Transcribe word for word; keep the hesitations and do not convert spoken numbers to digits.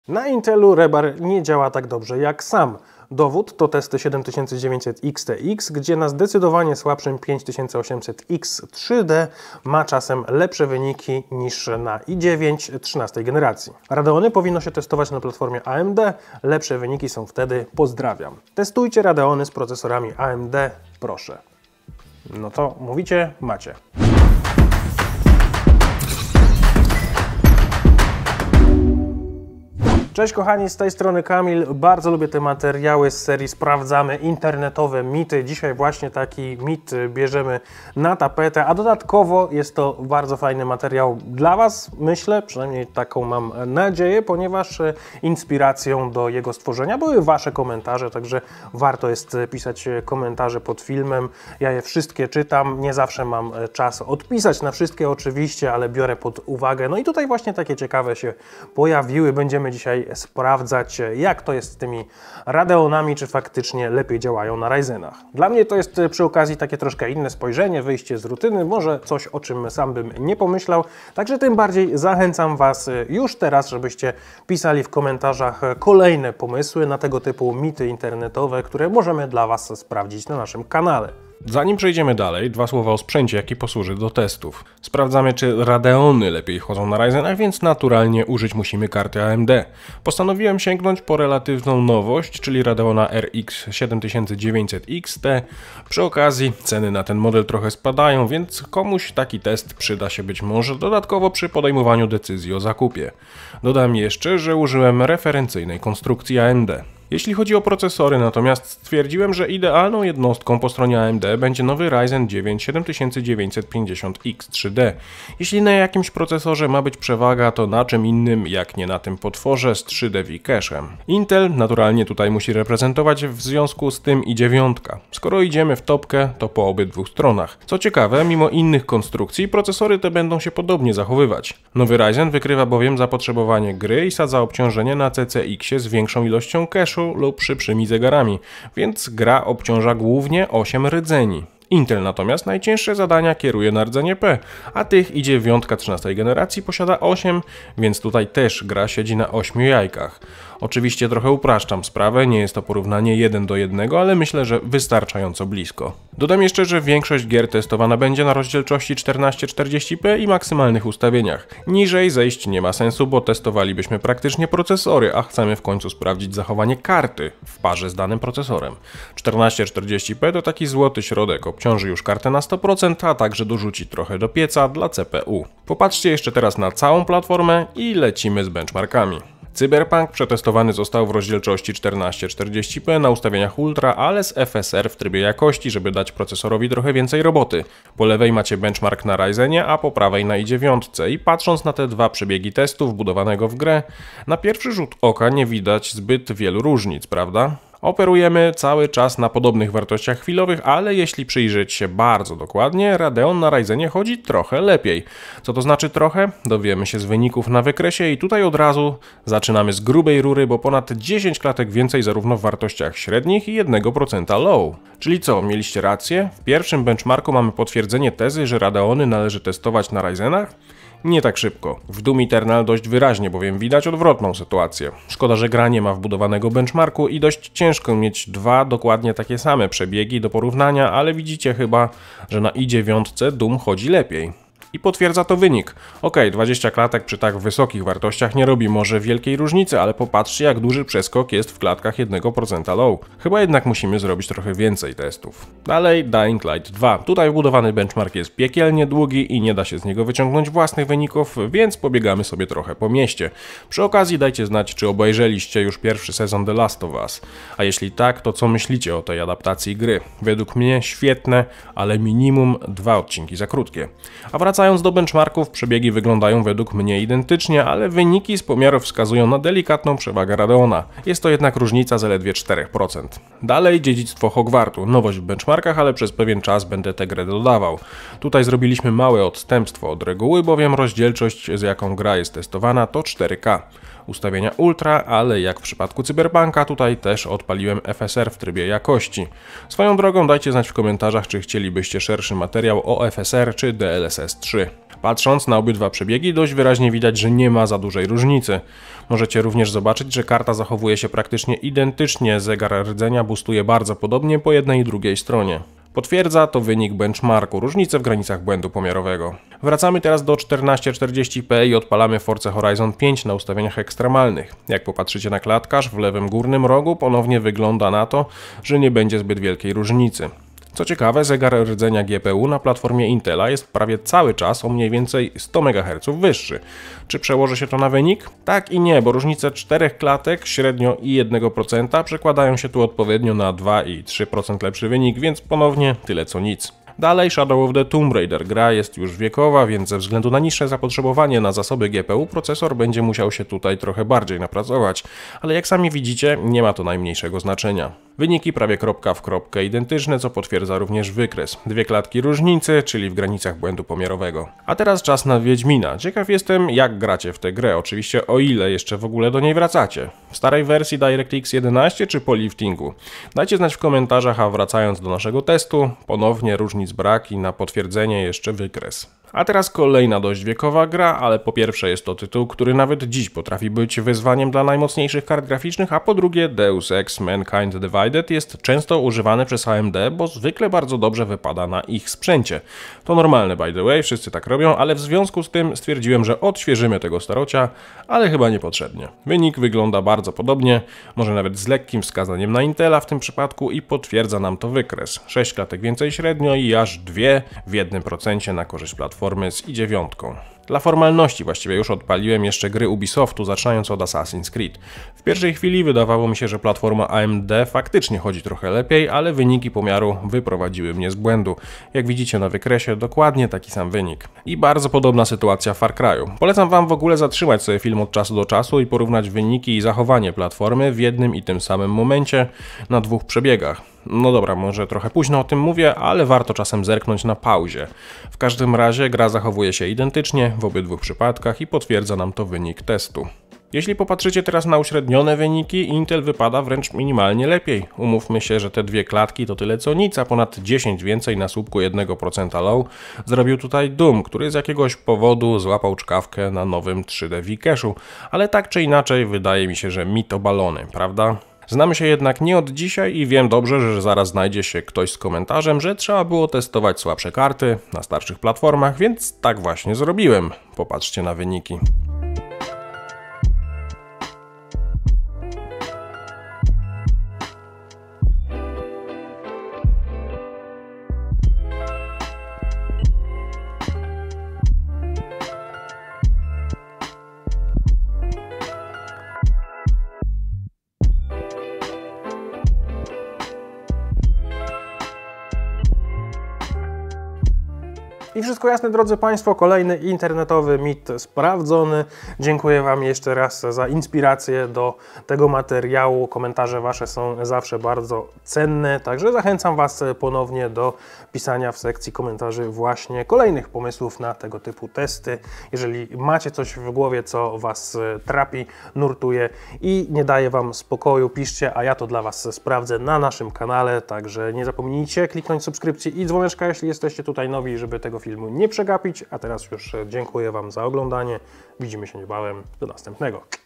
Na Intelu Rebar nie działa tak dobrze jak sam. Dowód to testy siedem tysięcy dziewięćset X T X, gdzie na zdecydowanie słabszym pięć tysięcy osiemset X trzy D ma czasem lepsze wyniki niż na i dziewięć trzynastej generacji. Radeony powinno się testować na platformie A M D, lepsze wyniki są wtedy, pozdrawiam. Testujcie Radeony z procesorami A M D, proszę. No to mówicie, macie. Cześć kochani, z tej strony Kamil. Bardzo lubię te materiały z serii Sprawdzamy internetowe mity. Dzisiaj właśnie taki mit bierzemy na tapetę, a dodatkowo jest to bardzo fajny materiał dla Was, myślę, przynajmniej taką mam nadzieję, ponieważ inspiracją do jego stworzenia były Wasze komentarze, także warto jest pisać komentarze pod filmem. Ja je wszystkie czytam, nie zawsze mam czas odpisać na wszystkie oczywiście, ale biorę pod uwagę. No i tutaj właśnie takie ciekawe się pojawiły. Będziemy dzisiaj sprawdzać, jak to jest z tymi Radeonami, czy faktycznie lepiej działają na Ryzenach. Dla mnie to jest przy okazji takie troszkę inne spojrzenie, wyjście z rutyny, może coś, o czym sam bym nie pomyślał, także tym bardziej zachęcam Was już teraz, żebyście pisali w komentarzach kolejne pomysły na tego typu mity internetowe, które możemy dla Was sprawdzić na naszym kanale. Zanim przejdziemy dalej, dwa słowa o sprzęcie, jaki posłuży do testów. Sprawdzamy, czy Radeony lepiej chodzą na Ryzenach, więc naturalnie użyć musimy karty A M D. Postanowiłem sięgnąć po relatywną nowość, czyli Radeona R X siedem tysięcy dziewięćset X T. Przy okazji ceny na ten model trochę spadają, więc komuś taki test przyda się być może dodatkowo przy podejmowaniu decyzji o zakupie. Dodam jeszcze, że użyłem referencyjnej konstrukcji A M D. Jeśli chodzi o procesory, natomiast stwierdziłem, że idealną jednostką po stronie A M D będzie nowy Ryzen dziewięć siedem tysięcy dziewięćset pięćdziesiąt X trzy D. Jeśli na jakimś procesorze ma być przewaga, to na czym innym, jak nie na tym potworze z trzy D V-Cache'em. Intel naturalnie tutaj musi reprezentować w związku z tym i dziewięć. Skoro idziemy w topkę, to po obydwu stronach. Co ciekawe, mimo innych konstrukcji, procesory te będą się podobnie zachowywać. Nowy Ryzen wykrywa bowiem zapotrzebowanie gry i sadza obciążenie na C C X-ie z większą ilością cache'u lub szybszymi zegarami, więc gra obciąża głównie osiem rdzeni. Intel natomiast najcięższe zadania kieruje na rdzenie P, a tych i dziewięć trzynastej generacji posiada osiem, więc tutaj też gra siedzi na ośmiu jajkach. Oczywiście trochę upraszczam sprawę, nie jest to porównanie jeden do jednego, ale myślę, że wystarczająco blisko. Dodam jeszcze, że większość gier testowana będzie na rozdzielczości czternaście czterdzieści p i maksymalnych ustawieniach. Niżej zejść nie ma sensu, bo testowalibyśmy praktycznie procesory, a chcemy w końcu sprawdzić zachowanie karty w parze z danym procesorem. czternaście czterdzieści p to taki złoty środek, obciąży już kartę na sto procent, a także dorzuci trochę do pieca dla C P U. Popatrzcie jeszcze teraz na całą platformę i lecimy z benchmarkami. Cyberpunk przetestowany został w rozdzielczości czternaście czterdzieści p na ustawieniach Ultra, ale z F S R w trybie jakości, żeby dać procesorowi trochę więcej roboty. Po lewej macie benchmark na Ryzenie, a po prawej na i dziewięć. I patrząc na te dwa przebiegi testu wbudowanego w grę, na pierwszy rzut oka nie widać zbyt wielu różnic, prawda? Operujemy cały czas na podobnych wartościach chwilowych, ale jeśli przyjrzeć się bardzo dokładnie, Radeon na Ryzenie chodzi trochę lepiej. Co to znaczy trochę? Dowiemy się z wyników na wykresie i tutaj od razu zaczynamy z grubej rury, bo ponad dziesięć klatek więcej zarówno w wartościach średnich i jeden procent low. Czyli co, mieliście rację? W pierwszym benchmarku mamy potwierdzenie tezy, że Radeony należy testować na Ryzenach? Nie tak szybko. W Doom Eternal dość wyraźnie bowiem widać odwrotną sytuację. Szkoda, że gra nie ma wbudowanego benchmarku i dość ciężko mieć dwa dokładnie takie same przebiegi do porównania, ale widzicie chyba, że na i dziewięć Doom chodzi lepiej. I potwierdza to wynik. Ok, dwadzieścia klatek przy tak wysokich wartościach nie robi może wielkiej różnicy, ale popatrzcie, jak duży przeskok jest w klatkach jeden procent low. Chyba jednak musimy zrobić trochę więcej testów. Dalej Dying Light dwa. Tutaj wbudowany benchmark jest piekielnie długi i nie da się z niego wyciągnąć własnych wyników, więc pobiegamy sobie trochę po mieście. Przy okazji dajcie znać, czy obejrzeliście już pierwszy sezon The Last of Us. A jeśli tak, to co myślicie o tej adaptacji gry? Według mnie świetne, ale minimum dwa odcinki za krótkie. A wracając Wracając do benchmarków, przebiegi wyglądają według mnie identycznie, ale wyniki z pomiarów wskazują na delikatną przewagę Radeona. Jest to jednak różnica zaledwie cztery procent. Dalej dziedzictwo Hogwartu. Nowość w benchmarkach, ale przez pewien czas będę tę grę dodawał. Tutaj zrobiliśmy małe odstępstwo od reguły, bowiem rozdzielczość, z jaką gra jest testowana, to cztery K. Ustawienia Ultra, ale jak w przypadku Cyberpunka, tutaj też odpaliłem F S R w trybie jakości. Swoją drogą dajcie znać w komentarzach, czy chcielibyście szerszy materiał o F S R czy D L S S trzy. Patrząc na obydwa przebiegi, dość wyraźnie widać, że nie ma za dużej różnicy. Możecie również zobaczyć, że karta zachowuje się praktycznie identycznie, zegar rdzenia boostuje bardzo podobnie po jednej i drugiej stronie. Potwierdza to wynik benchmarku, różnice w granicach błędu pomiarowego. Wracamy teraz do czternaście czterdzieści p i odpalamy Forza Horizon pięć na ustawieniach ekstremalnych. Jak popatrzycie na klatkarz w lewym górnym rogu, ponownie wygląda na to, że nie będzie zbyt wielkiej różnicy. Co ciekawe, zegar rdzenia G P U na platformie Intela jest prawie cały czas o mniej więcej sto megaherców wyższy. Czy przełoży się to na wynik? Tak i nie, bo różnice czterech klatek, średnio i jednego procenta przekładają się tu odpowiednio na dwa i trzy procent lepszy wynik, więc ponownie tyle co nic. Dalej Shadow of the Tomb Raider. Gra jest już wiekowa, więc ze względu na niższe zapotrzebowanie na zasoby G P U procesor będzie musiał się tutaj trochę bardziej napracować, ale jak sami widzicie, nie ma to najmniejszego znaczenia. Wyniki prawie kropka w kropkę identyczne, co potwierdza również wykres. Dwie klatki różnicy, czyli w granicach błędu pomiarowego. A teraz czas na Wiedźmina. Ciekaw jestem, jak gracie w tę grę, oczywiście o ile jeszcze w ogóle do niej wracacie. W starej wersji DirectX jedenaście czy po liftingu? Dajcie znać w komentarzach, a wracając do naszego testu, ponownie różnic brak i na potwierdzenie jeszcze wykres. A teraz kolejna dość wiekowa gra, ale po pierwsze jest to tytuł, który nawet dziś potrafi być wyzwaniem dla najmocniejszych kart graficznych, a po drugie Deus Ex Mankind Divided jest często używany przez A M D, bo zwykle bardzo dobrze wypada na ich sprzęcie. To normalne by the way, wszyscy tak robią, ale w związku z tym stwierdziłem, że odświeżymy tego starocia, ale chyba niepotrzebnie. Wynik wygląda bardzo podobnie, może nawet z lekkim wskazaniem na Intela w tym przypadku i potwierdza nam to wykres. sześć klatek więcej średnio i aż dwie w jednym procencie na korzyść platformy z i dziewięć. Dla formalności właściwie już odpaliłem jeszcze gry Ubisoftu, zaczynając od Assassin's Creed. W pierwszej chwili wydawało mi się, że platforma A M D faktycznie chodzi trochę lepiej, ale wyniki pomiaru wyprowadziły mnie z błędu. Jak widzicie na wykresie, dokładnie taki sam wynik. I bardzo podobna sytuacja w Far Cry'u. Polecam wam w ogóle zatrzymać sobie film od czasu do czasu i porównać wyniki i zachowanie platformy w jednym i tym samym momencie na dwóch przebiegach. No dobra, może trochę późno o tym mówię, ale warto czasem zerknąć na pauzie. W każdym razie gra zachowuje się identycznie w obydwu przypadkach i potwierdza nam to wynik testu. Jeśli popatrzycie teraz na uśrednione wyniki, Intel wypada wręcz minimalnie lepiej. Umówmy się, że te dwie klatki to tyle co nic, a ponad dziesięć więcej na słupku jednego procenta low zrobił tutaj Doom, który z jakiegoś powodu złapał czkawkę na nowym trzy D V-cache'u, ale tak czy inaczej wydaje mi się, że mit obalony, prawda? Znamy się jednak nie od dzisiaj i wiem dobrze, że zaraz znajdzie się ktoś z komentarzem, że trzeba było testować słabsze karty na starszych platformach, więc tak właśnie zrobiłem. Popatrzcie na wyniki. I wszystko jasne, drodzy Państwo, kolejny internetowy mit sprawdzony. Dziękuję Wam jeszcze raz za inspirację do tego materiału. Komentarze Wasze są zawsze bardzo cenne, także zachęcam Was ponownie do pisania w sekcji komentarzy właśnie kolejnych pomysłów na tego typu testy. Jeżeli macie coś w głowie, co Was trapi, nurtuje i nie daje Wam spokoju, piszcie, a ja to dla Was sprawdzę na naszym kanale, także nie zapomnijcie kliknąć subskrypcji i dzwoneczka, jeśli jesteście tutaj nowi, żeby tego filmu nie przegapić. A teraz już dziękuję Wam za oglądanie. Widzimy się niebawem. Do następnego.